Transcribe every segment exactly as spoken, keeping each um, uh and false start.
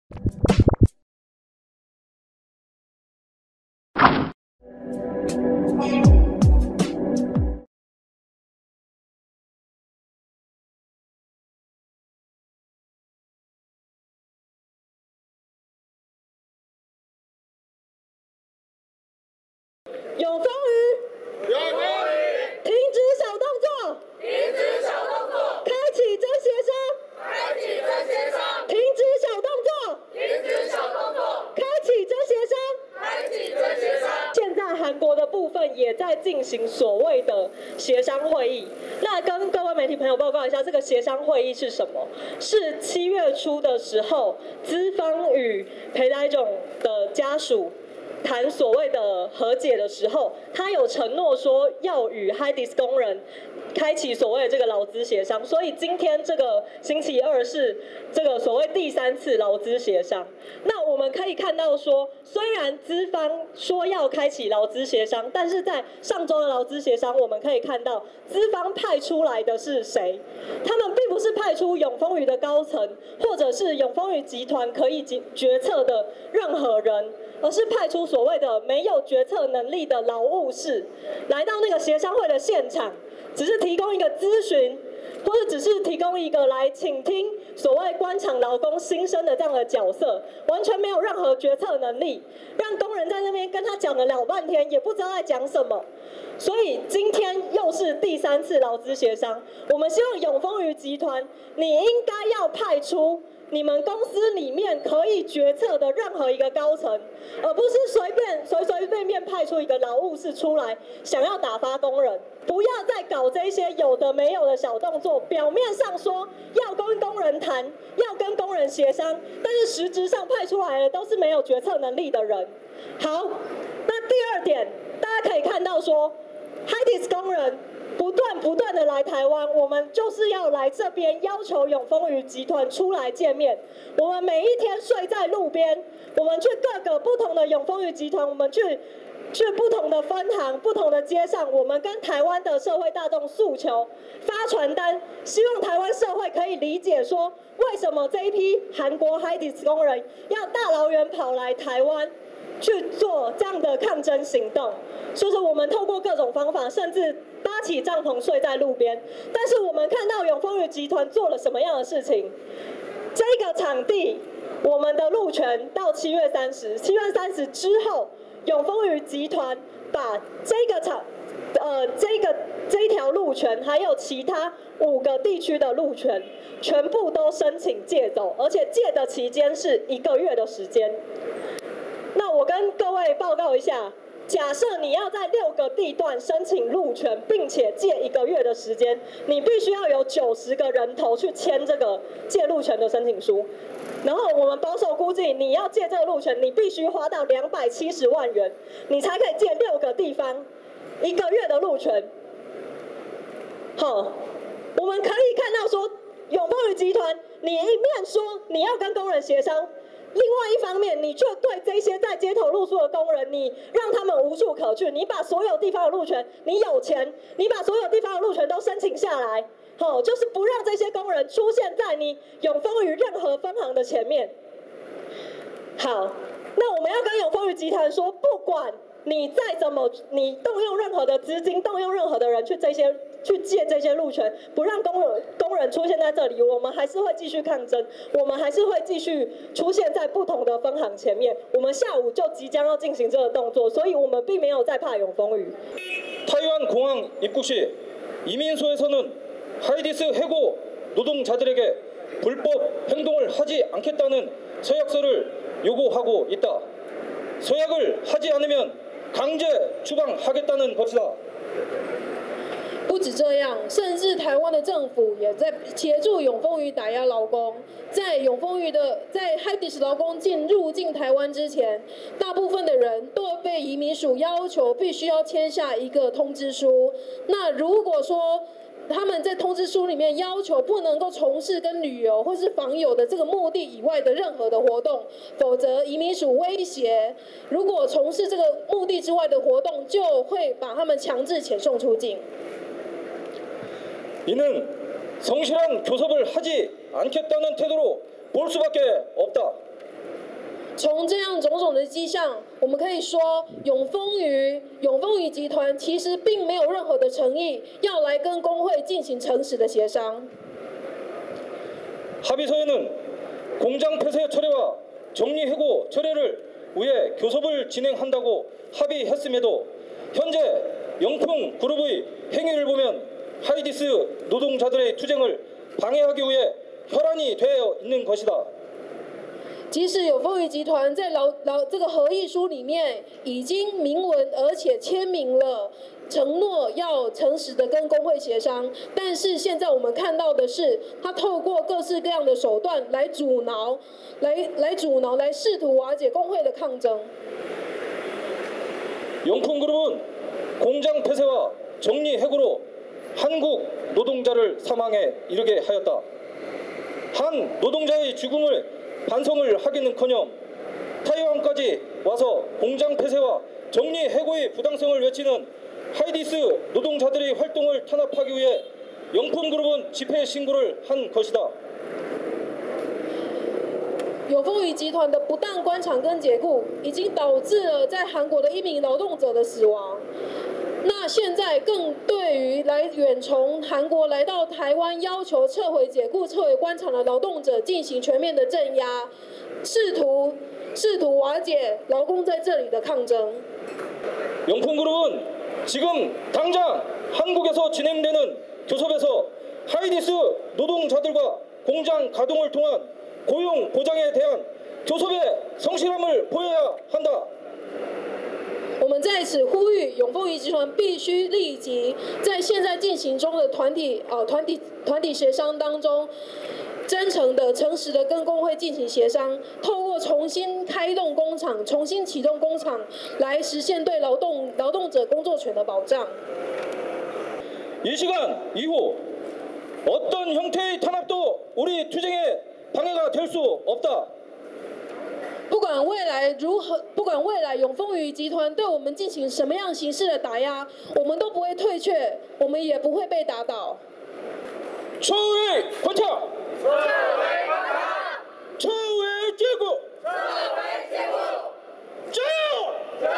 永丰鱼，永丰鱼，停止小动作，停止小动作，开启真协商，开启真协商，停止小动作，停止小动作，开启真协商，开启真协商。现在韩国的部分也在进行所谓的协商会议。那跟各位媒体朋友报告一下，这个协商会议是什么？是七月初的时候，资方与裴代炯的家属谈所谓的和解的时候，他有承诺说要与 Hydi's 工人开启所谓的这个劳资协商，所以今天这个星期二是这个所谓第三次劳资协商。那我们可以看到说，虽然资方说要开启劳资协商，但是在上周的劳资协商，我们可以看到资方派出来的是谁？他们并不是派出永丰余的高层，或者是永丰余集团可以决策的任何人，而是派出所谓的没有决策能力的劳务士来到那个协商会的现场，只是提供一个咨询，或者只是提供一个来倾听所谓官场劳工心声的这样的角色，完全没有任何决策能力，让工人在那边跟他讲了老半天，也不知道在讲什么。所以今天又是第三次劳资协商，我们希望永丰余集团，你应该要派出你们公司里面可以决策的任何一个高层，而不是随便随随便便派出一个劳务士出来想要打发工人。不要再搞这些有的没有的小动作，表面上说要跟工人谈，要跟工人协商，但是实质上派出来的都是没有决策能力的人。好，那第二点，大家可以看到说 Hydi's 工人不断不断的来台湾，我们就是要来这边要求永丰余集团出来见面。我们每一天睡在路边，我们去各个不同的永丰余集团，我们去去不同的分行、不同的街上，我们跟台湾的社会大众诉求，发传单，希望台湾社会可以理解说，为什么这一批韩国 Hydi's 工人要大老远跑来台湾去做这样的抗争行动。所以说我们透过各种方法，甚至搭起帐篷睡在路边，但是我们看到永丰余集团做了什么样的事情？这个场地，我们的路权到七月三十，七月三十之后，永丰余集团把这个场，呃，这个这一条路权，还有其他五个地区的路权，全部都申请借走，而且借的期间是一个月的时间。那我跟各位报告一下。假设你要在六个地段申请路权，并且借一个月的时间，你必须要有九十个人头去签这个借路权的申请书。然后我们保守估计，你要借这个路权，你必须花到两百七十万元，你才可以借六个地方一个月的路权。好，我们可以看到说，永丰余集团，你一面说你要跟工人协商。另外一方面，你却对这些在街头露宿的工人，你让他们无处可去，你把所有地方的路权，你有钱，你把所有地方的路权都申请下来，好，就是不让这些工人出现在你永丰余任何分行的前面。好，那我们要跟永丰余集团说，不管你再怎么，你动用任何的资金，动用任何的人去这些。去借这些路权，不让工人工人出现在这里，我们还是会继续抗争，我们还是会继续出现在不同的分行前面。我们下午就即将要进行这个动作，所以我们并没有在怕永丰余。 타이완공항입구시이민소에서는 不止这样，甚至台湾的政府也在协助永丰余打压劳工。在永丰余的在 Hydi's 劳工进入境台湾之前，大部分的人都被移民署要求必须要签下一个通知书。那如果说他们在通知书里面要求不能够从事跟旅游或是访友的这个目的以外的任何的活动，否则移民署威胁，如果从事这个目的之外的活动，就会把他们强制遣送出境。 이는 성실한 교섭을 하지 않겠다는 태도로 볼 수밖에 없다. 从这样种种的迹象，我们可以说，永丰余永丰余集团其实并没有任何的诚意要来跟工会进行诚实的协商。 합의서에는 공장 폐쇄 철회와 정리해고 철회를 위해 교섭을 진행한다고 합의했음에도 현재 영풍 그룹의 행위를 보면 하이디스 노동자들의 투쟁을 방해하기 위해 혈안이 되어 있는 것이다. 即使永丰余集团在劳劳这个合议书里面已经明文而且签名了，承诺要诚实的跟工会协商，但是现在我们看到的是，他透过各式各样的手段来阻挠，来来阻挠，来试图瓦解工会的抗争。 영풍그룹은 공장 폐쇄와 정리 해고로 한국 노동자를 사망에 이르게 하였다. 한 노동자의 죽음을 반성을 하기는커녕 타이완까지 와서 공장 폐쇄와 정리 해고의 부당성을 외치는 하이디스 노동자들의 활동을 탄압하기 위해 영풍그룹은 집회 신고를 한 것이다. 永丰余集团的不当关厂跟解雇，已经导致了在韩国的一名劳动者的死亡。那现在更对于来远从韩国来到台湾要求撤回解雇、撤回关厂的劳动者进行全面的镇压，试图试图瓦解劳工在这里的抗争。 영풍그룹은 지금 당장 한국에서 진행되는 교섭에서 하이디스 노동자들과 공장 가동을 통한 고용 보장에 대한 교섭의 성실함을 보여야 한다. 我们在此呼吁永丰余集团必须立即在现在进行中的团体呃团体团体协商当中，真诚的、诚实的跟工会进行协商，透过重新开动工厂、重新启动工厂，来实现对劳动劳动者工作权的保障。 이 시간 이후 어떤 형태의 탄압도 우리 투쟁에 방해가 될 수 없다. 不管未来如何，不管未来永丰余集团对我们进行什么样形式的打压，我们都不会退却，我们也不会被打倒。 초의 권장! 초의 제고! 자유!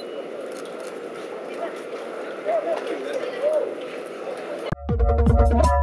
Go.